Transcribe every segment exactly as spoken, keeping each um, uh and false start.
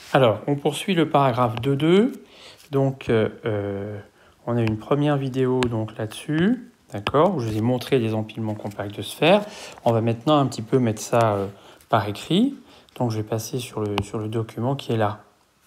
Alors, on poursuit le paragraphe deux point deux. Donc, euh, euh, on a une première vidéo donc là-dessus, d'accord, où je vous ai montré les empilements compacts de sphères. On va maintenant un petit peu mettre ça euh, par écrit. Donc, je vais passer sur le, sur le document qui est là.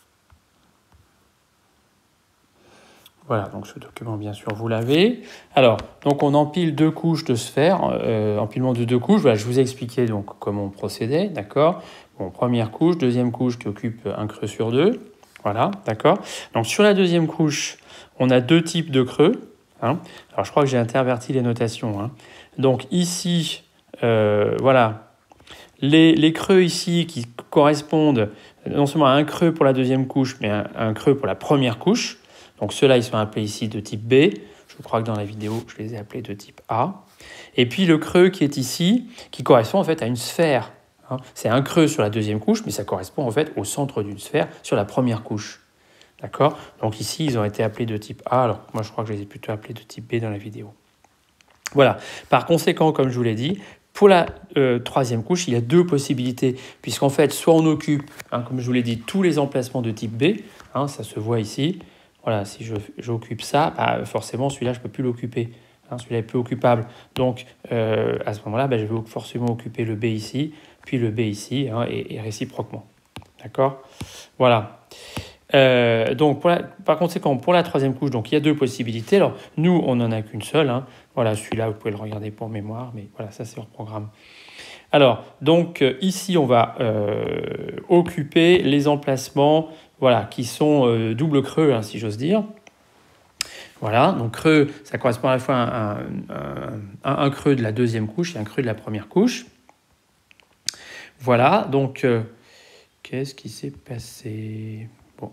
Voilà, donc ce document, bien sûr, vous l'avez. Alors, donc on empile deux couches de sphères, euh, empilement de deux couches. Voilà, je vous ai expliqué donc comment on procédait, d'accord. Bon, première couche, deuxième couche qui occupe un creux sur deux. Voilà, d'accord. Donc sur la deuxième couche, on a deux types de creux. Hein. Alors je crois que j'ai interverti les notations. Hein. Donc ici, euh, voilà, les, les creux ici qui correspondent non seulement à un creux pour la deuxième couche, mais à un creux pour la première couche. Donc ceux-là, ils sont appelés ici de type B. Je crois que dans la vidéo, je les ai appelés de type A. Et puis le creux qui est ici, qui correspond en fait à une sphère. Hein. C'est un creux sur la deuxième couche, mais ça correspond en fait au centre d'une sphère sur la première couche. D'accord? Donc ici, ils ont été appelés de type A, alors moi je crois que je les ai plutôt appelés de type B dans la vidéo. Voilà. Par conséquent, comme je vous l'ai dit, pour la euh, troisième couche, il y a deux possibilités, puisqu'en fait, soit on occupe, hein, comme je vous l'ai dit, tous les emplacements de type B, hein, ça se voit ici. Voilà, si je, j'occupe ça, bah, forcément, celui-là, je ne peux plus l'occuper. Hein, celui-là est peu occupable. Donc, euh, à ce moment-là, bah, je vais forcément occuper le B ici, puis le B ici, hein, et, et réciproquement. D'accord? Voilà. Euh, donc, pour la, par conséquent, pour la troisième couche, donc, il y a deux possibilités. Alors, nous, on n'en a qu'une seule. Hein. Voilà, celui-là, vous pouvez le regarder pour mémoire, mais voilà, ça, c'est hors programme. Alors, donc, euh, ici, on va euh, occuper les emplacements voilà, qui sont euh, double creux, hein, si j'ose dire. Voilà, donc creux, ça correspond à la fois à un, un, un, un creux de la deuxième couche et un creux de la première couche. Voilà, donc, euh, qu'est-ce qui s'est passé? Bon.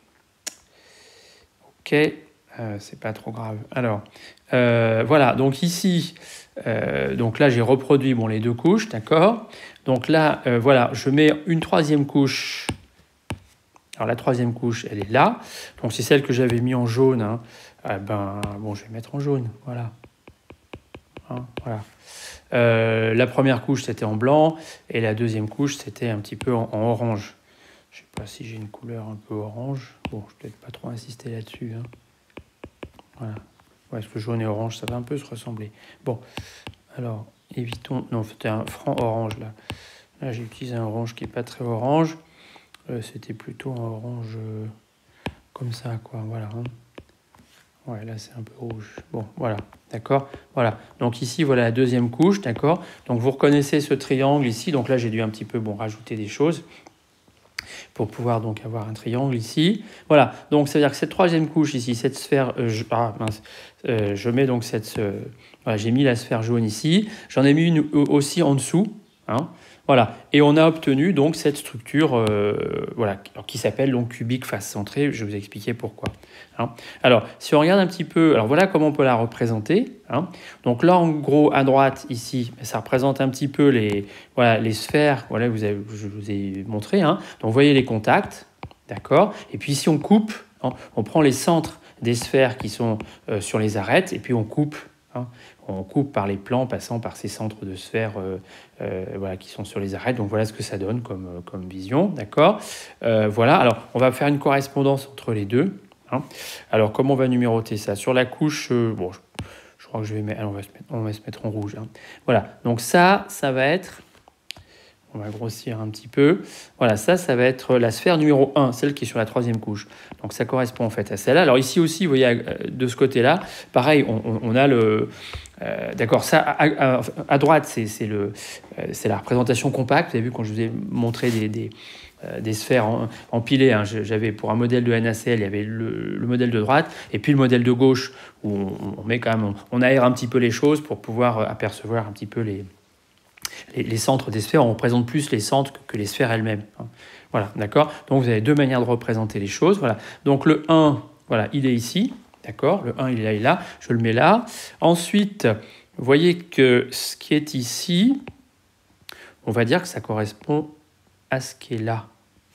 Ok, euh, c'est pas trop grave. Alors, euh, voilà, donc ici, euh, donc là, j'ai reproduit bon, les deux couches, d'accord? Donc là, euh, voilà, je mets une troisième couche. Alors la troisième couche, elle est là. Donc c'est celle que j'avais mis en jaune. Hein. Eh ben, bon, je vais mettre en jaune. Voilà. Hein, voilà. Euh, la première couche, c'était en blanc. Et la deuxième couche, c'était un petit peu en, en orange. Je ne sais pas si j'ai une couleur un peu orange. Bon, je ne vais peut-être pas trop insister là-dessus. Hein. Voilà. Ouais, parce que jaune et orange, ça va un peu se ressembler. Bon, alors, évitons... Non, c'était un franc orange, là. Là, j'ai utilisé un orange qui n'est pas très orange. Euh, c'était plutôt un orange euh, comme ça, quoi. Voilà. Hein. Ouais, là, c'est un peu rouge. Bon, voilà. D'accord. Voilà. Donc ici, voilà la deuxième couche. D'accord. Donc, vous reconnaissez ce triangle ici. Donc là, j'ai dû un petit peu bon, rajouter des choses pour pouvoir donc avoir un triangle ici. Voilà. Donc, ça veut dire que cette troisième couche ici, cette sphère... Euh, je, ah, mince. Euh, je mets donc cette... Euh, voilà, j'ai mis la sphère jaune ici. J'en ai mis une aussi en dessous. Hein. Voilà, et on a obtenu donc cette structure euh, voilà, qui s'appelle donc cubique face centrée. Je vais vous expliquer pourquoi. Hein. Alors, si on regarde un petit peu, alors voilà comment on peut la représenter. Hein. Donc là, en gros, à droite, ici, ça représente un petit peu les, voilà, les sphères. Voilà, vous avez, je vous ai montré. Hein. Donc, vous voyez les contacts, d'accord. Et puis, si on coupe, hein, on prend les centres des sphères qui sont euh, sur les arêtes, et puis on coupe. Hein. On coupe par les plans passant par ces centres de sphères euh, euh, voilà, qui sont sur les arêtes. Donc voilà ce que ça donne comme, comme vision. D'accord. Euh, voilà. Alors on va faire une correspondance entre les deux. Hein. Alors comment on va numéroter ça? Sur la couche, euh, bon, je, je crois que je vais mettre, alors, on va se mettre, on va se mettre en rouge. Hein. Voilà. Donc ça, ça va être... On va grossir un petit peu. Voilà, ça, ça va être la sphère numéro un, celle qui est sur la troisième couche. Donc, ça correspond en fait à celle-là. Alors, ici aussi, vous voyez, de ce côté-là, pareil, on, on, on a le... Euh, d'accord, ça, à, à, à droite, c'est, c'est, le, euh, c'est la représentation compacte. Vous avez vu quand je vous ai montré des... des euh, des sphères empilées. Hein. J'avais pour un modèle de N A C L, il y avait le, le modèle de droite et puis le modèle de gauche où on, on met quand même, on, on aère un petit peu les choses pour pouvoir apercevoir un petit peu les... Les, les centres des sphères, on représente plus les centres que, que les sphères elles-mêmes. Hein. Voilà, d'accord. Donc, vous avez deux manières de représenter les choses. Voilà. Donc, le un, voilà, il est ici. D'accord. Le un, il est là, il est là. Je le mets là. Ensuite, vous voyez que ce qui est ici, on va dire que ça correspond à ce qui est là.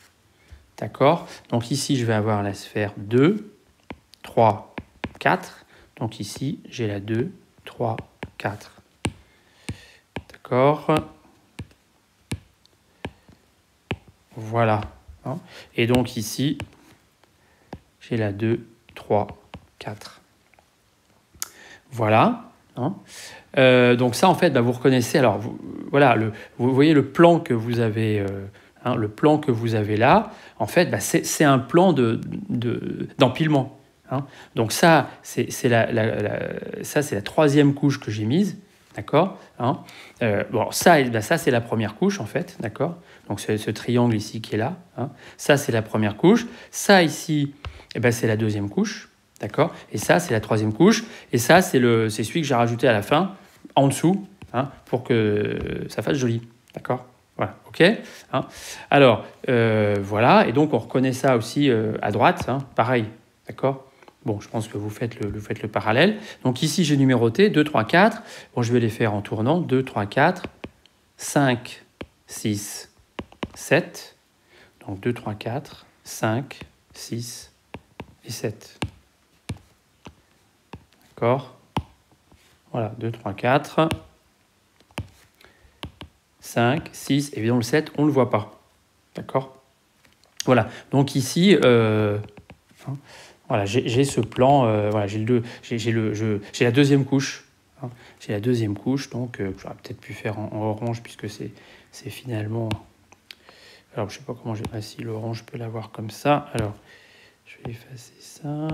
D'accord. Donc, ici, je vais avoir la sphère deux, trois, quatre. Donc, ici, j'ai la deux, trois, quatre. D'accord. Voilà. Hein. Et donc ici, j'ai la deux, trois, quatre. Voilà. Hein. Euh, donc ça, en fait, bah, vous reconnaissez. Alors, vous, voilà, le, vous voyez le plan que vous avez, euh, hein, le plan que vous avez là. En fait, bah, c'est un plan de, de, d'empilement. Hein. Donc ça, c'est la, la, la, ça, c'est la troisième couche que j'ai mise. D'accord, hein. euh, bon, ça, ben ça c'est la première couche en fait, d'accord. Donc ce, ce triangle ici qui est là, hein. Ça c'est la première couche. Ça ici, eh ben, c'est la deuxième couche, d'accord. Et ça c'est la troisième couche. Et ça c'est le, c'est celui que j'ai rajouté à la fin, en dessous, hein, pour que ça fasse joli, d'accord. Voilà, ok. Hein. Alors euh, voilà, et donc on reconnaît ça aussi euh, à droite, hein, pareil, d'accord. Bon, je pense que vous faites le, vous faites le parallèle. Donc ici, j'ai numéroté deux, trois, quatre. Bon, je vais les faire en tournant. deux, trois, quatre, cinq, six, sept. Donc deux, trois, quatre, cinq, six et sept. D'accord? Voilà, deux, trois, quatre, cinq, six. Évidemment, le sept, on ne le voit pas. D'accord? Voilà. Donc ici... Euh, hein, voilà, j'ai ce plan, euh, voilà, j'ai le, j'ai le, j'ai la deuxième couche. Hein, j'ai la deuxième couche, donc euh, j'aurais peut-être pu faire en, en orange puisque c'est finalement. Alors je sais pas comment j'ai. Ah si, l'orange, je peux l'avoir comme ça. Alors je vais effacer ça.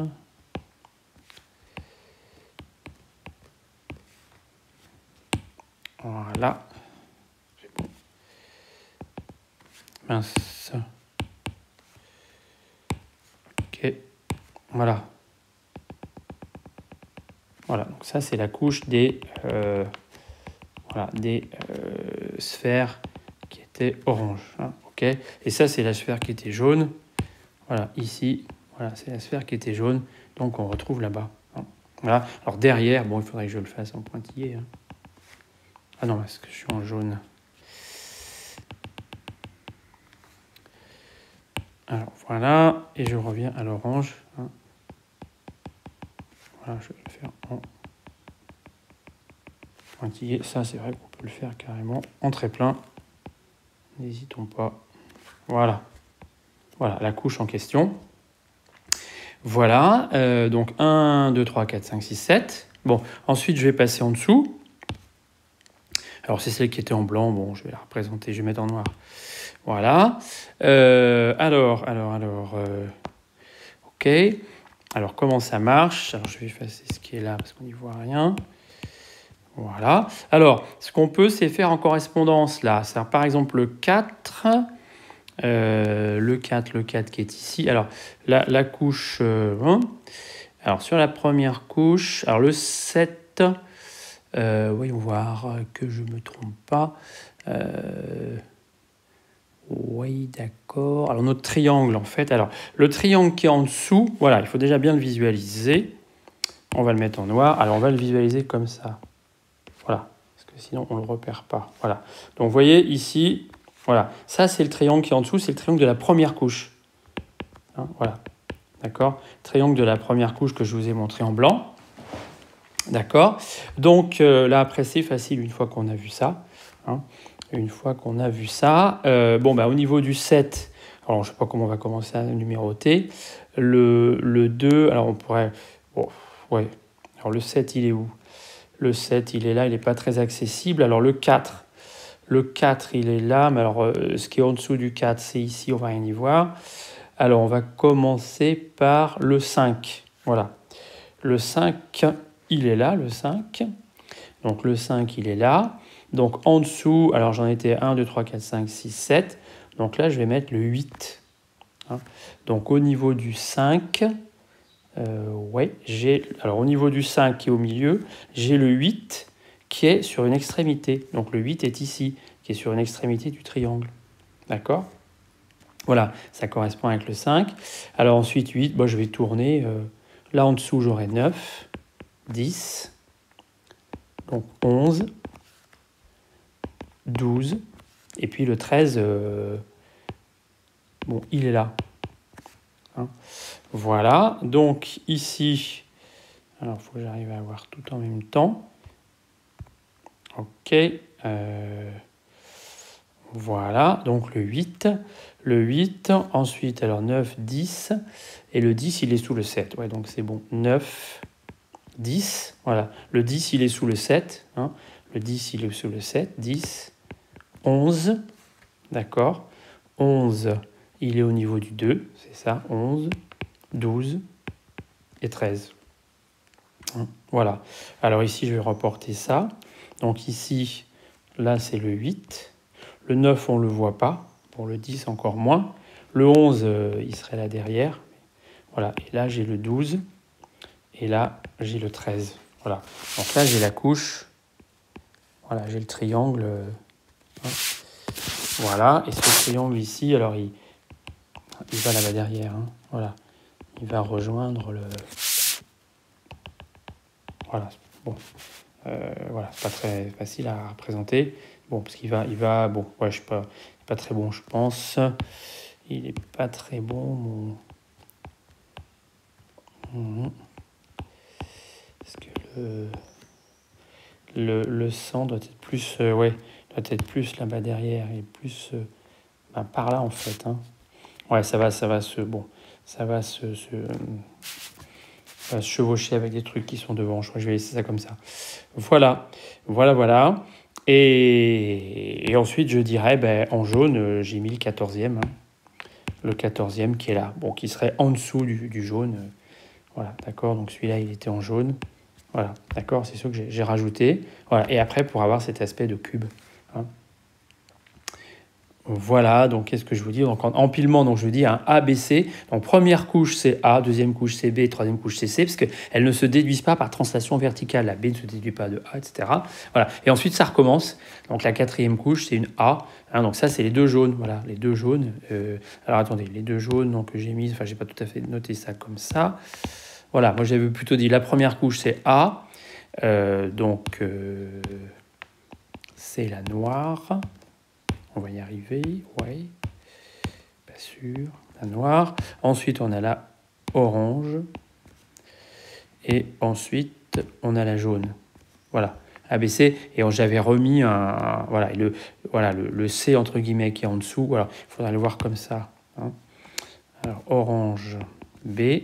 Voilà. C'est bon. Mince. Ok. Voilà. Voilà, donc ça c'est la couche des, euh, voilà, des euh, sphères qui étaient orange. Hein, ok. Et ça c'est la sphère qui était jaune. Voilà, ici, voilà, c'est la sphère qui était jaune. Donc on retrouve là-bas. Hein. Voilà. Alors derrière, bon, il faudrait que je le fasse en pointillé. Hein. Ah non, parce que je suis en jaune. Alors voilà, et je reviens à l'orange. Hein. Voilà, je vais le faire en pointillé. Ça, c'est vrai qu'on peut le faire carrément en très plein. N'hésitons pas. Voilà. Voilà, la couche en question. Voilà, euh, donc un, deux, trois, quatre, cinq, six, sept. Bon, ensuite, je vais passer en dessous. Alors, c'est celle qui était en blanc. Bon, je vais la représenter, je vais mettre en noir. Voilà. Euh, alors, alors, alors... Euh, ok. Alors, comment ça marche? Alors, je vais effacer ce qui est là parce qu'on n'y voit rien. Voilà. Alors, ce qu'on peut, c'est faire en correspondance là. C'est par exemple le quatre... Euh, le quatre, le quatre qui est ici. Alors, la, la couche... Euh, hein. Alors, sur la première couche, alors le sept, euh, voyons voir que je ne me trompe pas. Euh, oui, d'accord. Alors, notre triangle, en fait. Alors, le triangle qui est en dessous, voilà, il faut déjà bien le visualiser. On va le mettre en noir. Alors, on va le visualiser comme ça. Voilà, parce que sinon, on ne le repère pas. Voilà. Donc, vous voyez, ici... Voilà, ça c'est le triangle qui est en dessous, c'est le triangle de la première couche. Hein, voilà, d'accord. Triangle de la première couche que je vous ai montré en blanc. D'accord. Donc euh, là après c'est facile une fois qu'on a vu ça. Hein, une fois qu'on a vu ça. Euh, bon bah au niveau du sept, alors je ne sais pas comment on va commencer à numéroter. Le, le deux, alors on pourrait... Bon, ouais. Alors le sept il est où? Le sept il est là, il n'est pas très accessible. Alors le quatre. Le quatre, il est là, mais alors euh, ce qui est en dessous du quatre, c'est ici, on va rien y voir. Alors, on va commencer par le cinq. Voilà. Le cinq, il est là, le cinq. Donc, le cinq, il est là. Donc, en dessous, alors j'en étais un, deux, trois, quatre, cinq, six, sept. Donc là, je vais mettre le huit. Hein. Donc, au niveau du cinq, euh, ouais, j'ai... Alors, au niveau du cinq qui est au milieu, j'ai le huit qui est sur une extrémité. Donc le huit est ici, qui est sur une extrémité du triangle. D'accord? Voilà, ça correspond avec le cinq. Alors ensuite, huit, bon, je vais tourner. Euh, là en dessous, j'aurai neuf, dix, donc onze, douze, et puis le treize, euh, bon, il est là. Hein? Voilà, donc ici, alors il faut que j'arrive à avoir tout en même temps. Ok, euh, Voilà, donc le huit. Le huit, ensuite, alors neuf, dix. Et le dix, il est sous le sept. Ouais, donc c'est bon. neuf, dix. Voilà. Le dix, il est sous le sept. Hein. Le dix, il est sous le sept. dix, onze. D'accord. onze, il est au niveau du deux. C'est ça. onze, douze et treize. Voilà. Alors ici, je vais reporter ça. Donc ici, là, c'est le huit. Le neuf, on ne le voit pas. Pour le dix, encore moins. Le onze, euh, il serait là derrière. Voilà. Et là, j'ai le douze. Et là, j'ai le treize. Voilà. Donc là, j'ai la couche. Voilà, j'ai le triangle. Hein. Voilà. Et ce triangle ici, alors, il, il va là-bas derrière. Hein. Voilà. Il va rejoindre le... Voilà. Bon. Euh, voilà. C'est pas très facile à représenter. Bon, parce qu'il va... Il va bon, ouais, je sais pas... Pas très bon, je pense. Il est pas très bon, mon... Mmh. Parce que le... Le, le sang doit être plus... Euh, ouais, doit être plus là-bas derrière. Et plus... Euh, ben, par là, en fait. Hein. Ouais, ça va, ça va se... Bon, ça va se... se euh, ça va se chevaucher avec des trucs qui sont devant. Je crois que je vais laisser ça comme ça. Voilà. Voilà, voilà. Et, et ensuite, je dirais, ben, en jaune, euh, j'ai mis le quatorzième. Hein. Le quatorzième qui est là. Bon, qui serait en dessous du, du jaune. Euh, voilà, d'accord. Donc celui-là, il était en jaune. Voilà, d'accord, c'est sûr que j'ai rajouté. Voilà, et après, pour avoir cet aspect de cube. Hein. Voilà, donc qu'est-ce que je vous dis? Donc en empilement, donc je vous dis un A, B, C. Donc première couche, c'est A, deuxième couche, c'est B, troisième couche, c'est C, parce qu'elles ne se déduisent pas par translation verticale. La B ne se déduit pas de A, et cetera. Voilà, et ensuite, ça recommence. Donc la quatrième couche, c'est une A. Hein, donc ça, c'est les deux jaunes. Voilà, les deux jaunes. Euh, alors attendez, les deux jaunes donc, que j'ai mis, enfin, j'ai pas tout à fait noté ça comme ça. Voilà, moi j'avais plutôt dit la première couche c'est A, euh, donc euh, c'est la noire, on va y arriver, ouais, pas sûr, la noire. Ensuite on a la orange et ensuite on a la jaune. Voilà, A B C et j'avais remis un, un voilà, et le, voilà le, le C entre guillemets qui est en dessous. Voilà, il faudra le voir comme ça. Hein. Alors orange B.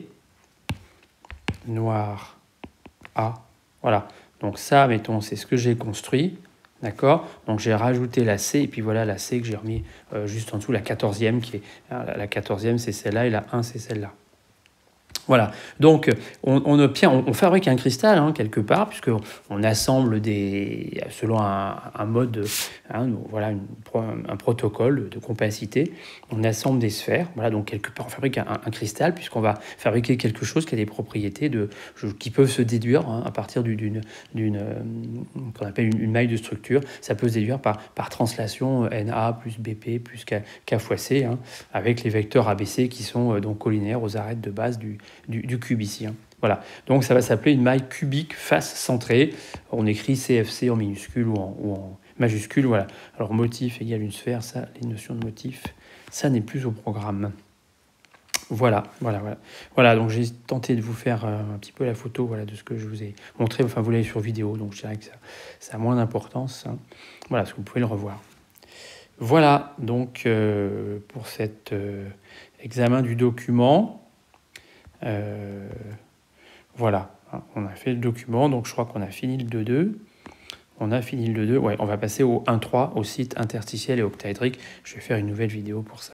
Noir A. Voilà. Donc ça, mettons, c'est ce que j'ai construit. D'accord. Donc j'ai rajouté la C. Et puis voilà la C que j'ai remis euh, juste en dessous, la quatorzième. Qui est, la quatorzième, c'est celle-là. Et la un, c'est celle-là. Voilà, donc on, on obtient, on, on fabrique un cristal hein, quelque part, puisque on assemble des, selon un, un mode, hein, voilà, une, un protocole de compacité, on assemble des sphères. Voilà, donc quelque part on fabrique un, un cristal, puisqu'on va fabriquer quelque chose qui a des propriétés de, qui peuvent se déduire hein, à partir d'une, d'une, qu'on appelle une, une maille de structure. Ça peut se déduire par, par translation Na plus B P plus K, K fois C, hein, avec les vecteurs A B C qui sont euh, donc collinaires aux arêtes de base du Du, du cube ici. Hein. Voilà. Donc ça va s'appeler une maille cubique face centrée. On écrit C F C en minuscule ou en, ou en majuscule. Voilà. Alors motif égale une sphère, ça, les notions de motif, ça n'est plus au programme. Voilà, voilà, voilà. Voilà, donc j'ai tenté de vous faire un petit peu la photo voilà, de ce que je vous ai montré. Enfin, vous l'avez sur vidéo, donc je dirais que ça, ça a moins d'importance. Hein. Voilà, parce que vous pouvez le revoir. Voilà, donc euh, pour cet euh, examen du document. Euh, voilà, on a fait le document, donc je crois qu'on a fini le deux deux. On a fini le deux deux, ouais, on va passer au un trois, au site interstitiel et octaédrique. Je vais faire une nouvelle vidéo pour ça.